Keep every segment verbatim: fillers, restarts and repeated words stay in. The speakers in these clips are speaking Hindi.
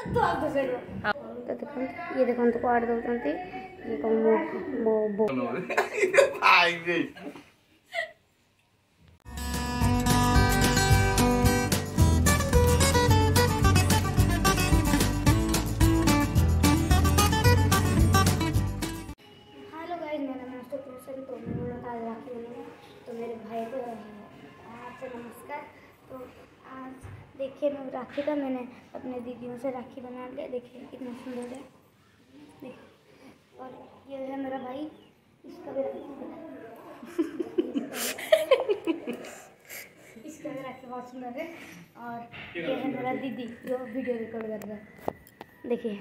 तो देखो ये देखो तो काट दउचंती ये को मो मो भाई गई। हेलो गाइस, मेरा नाम तो प्रोसन तो मैं आज राखी बनाऊंगा। तो मेरे भाई को आपसे नमस्कार। तो आज देखिए मैं राखी का मैंने अपने दीदियों से राखी बना लिया। देखिए कितना सुंदर है, देखिए। और ये है मेरा भाई, इसका भी राखी इसका भी राखी बहुत सुंदर है। और ये है मेरा दीदी जो वीडियो रिकॉर्ड कर रहा है, देखिए।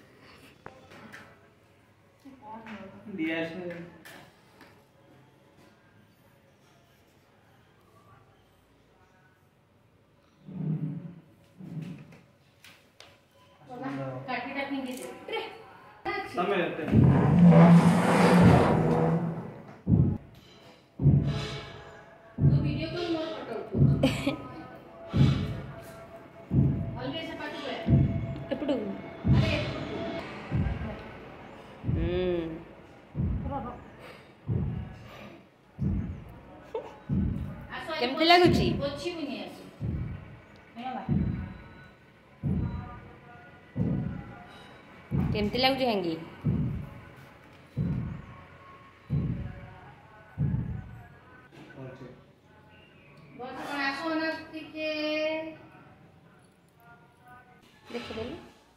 समय रहते तो वीडियो को मोर फोटो ऑलवेज पाटू है ఎప్పుడు అరే హ్మ్ କେମିତି ଲାଗୁଛି? ପୋଛିବୁନି ଆସୁ ନେବା କେମିତି ଲାଗୁଛି ହାଙ୍ଗି? ଦେଖିଦେଲି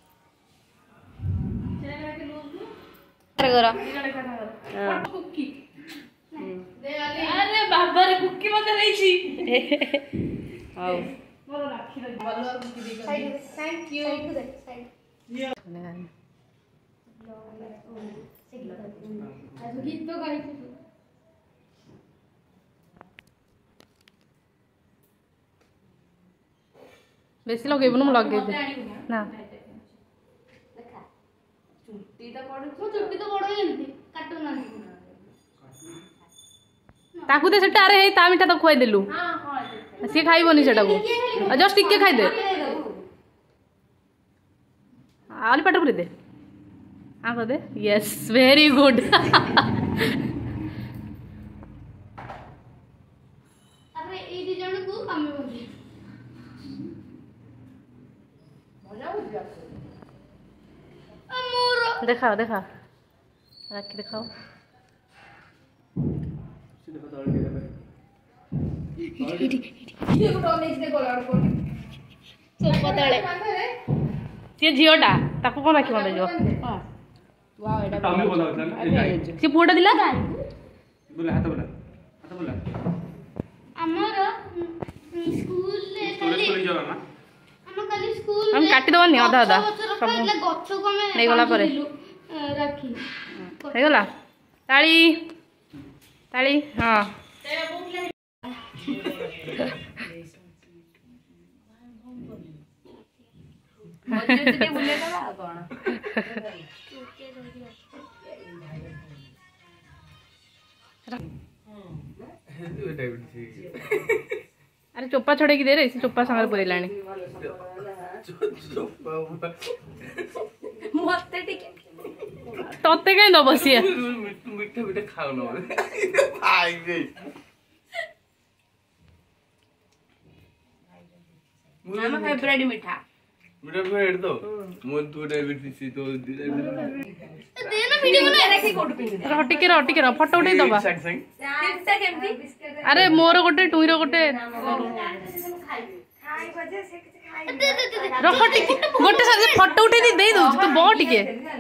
अरे बाबा रे कुकी मते रहिछि आओ मोर राखी रे बलवा कुकी दे साइड थैंक यू साइड आज गीत तो गाई बेसी लगेबनु म लगे दे ना चुट्टी तो पड़ चुट्टी तो बड़ एंती काटू ना ताकू दे सेटा अरे हे ता मिठा तो खुआई देलु हां हां से खाइबोनी सेटा को जस्ट टिके खाइ दे आली पाट पुरे दे हां कर दे यस वेरी गुड अरे ए दी जण को कम होगी मजा हो गया अमोर दिखाओ दिखाओ राखी दिखाओ सी झीटा ताको कौन राखी बांधा जो सी पुआटा दिला बोला हाथ बोला हाथ बोला हमर स्कूल ले खाली स्कूल जरा ना हम खाली स्कूल हम काटी दबनी आधा आधा सब गच्छ को में नहीं गला परे राखी हे गला ताली ताली हां मजे से बुले दबा कोन अरे चोपा छोड़े की दे रे चोपा संगे पुरे लाणी मते टिके तते कहीं दब सिया मिठा मिठा खाओ न भाई गई मामा फेवरेट मिठा मिठा फेवरेट तो मोर तू डायबिटीज तो दे ना वीडियो बना रखी कोट पिन रोटी के रोटी के फोटो उठे दबा तीनटा केमती अरे मोर गोटे टुई रो गोटे खाई बजे से खाई रोटी गोटे साथे फोटो उठे दे दे दो तू बो टिके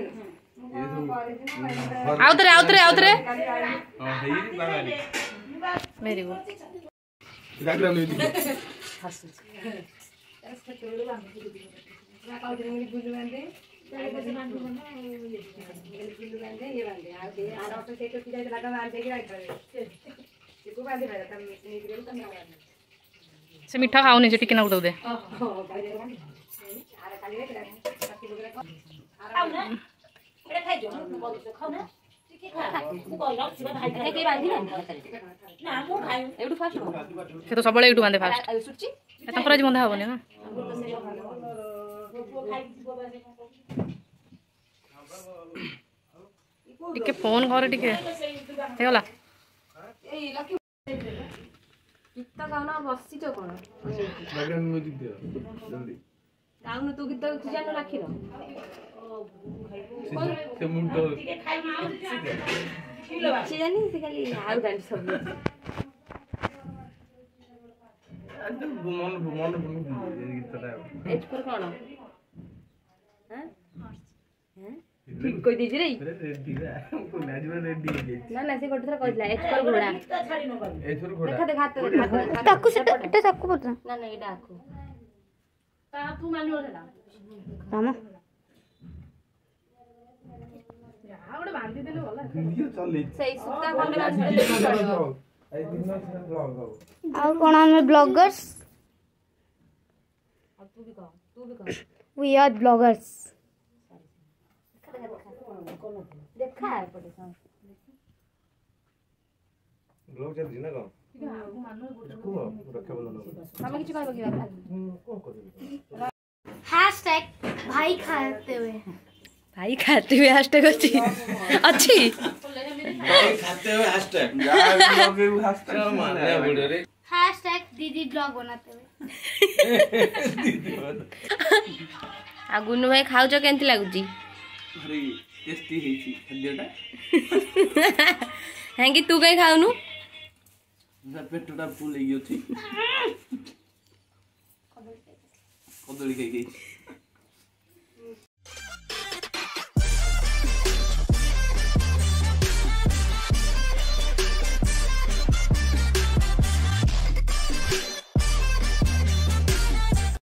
आउतरे आउतरे आउतरे हां हेई बाबारी वेरी गुड रागला में दी हसु इसका चोड़ बांध दे ना काउ दे मेरी गुल्लू बांध दे चले बस बांध दो ना ये गुल्लू बांध दे ये बांध दे आ दे आ तो से तो सीधा लगा बांध दे राइट करे ये को बांध दे तब नहीं गिरे तो ना बांध से मीठा खाओ नहीं टिके ना उठो दे हां खाली खाली रे काटी वगैरह खाओ ना एटा खाइ जो बोल से खाओ ना टिके खा को बोल रख छिबा भाई के बांधी ना ना मु खाइ एडू फास्ट से तो सबले एडू बांधे फास्ट सुची तंकर आज बंधा होबने ना टिके फोन कर टिके हेगला गीत गाउन बसी तो कोन बैकग्राउंड म्यूजिक दियो जल्दी गाउन तू गीत तू जानो राखी रो से मुंडो से जानी से खाली आउ गान सब अंदर मन मन गीतटा एच पर कोन हैं हैं ठीक कोई दीजिए रे रेडी रे को नाजवा रेडी ना ना से गोटे थरा कहला एच पर घोड़ा एच पर घोड़ा देखा देखा हाथ ताकू से एटा ताकू बोल ना ना एटा आखू ता तू मानियो रे राम या ओडे बांधी देले होला वीडियो चले सही सुता खंडे बांधी देले आई दिन में ब्लॉग हो आ कोन हम ब्लॉगर्स अब तू भी कह तू भी कह वी आर ब्लॉगर्स देखा है पड़े सा ब्लॉग जब दिना का को रखे बोलो हम किछ कहबो की बात को कर हैशटैग भाई खाते हुए भाई खाते हुए हैशटैग अछि अछि भाई खाते हुए हैशटैग यार ब्लॉग में हैशटैग माने वीडियो रे हैशटैग दीदी ब्लॉग बनाते हुए दीदी आ गुनु भाई खाउ छ केंति लागु छी अरे टेस्टी हेची खाद्यटा हैंगी तू कहीं खाउनु ना पेटटा फुल हे गयो छी कदली खाई गई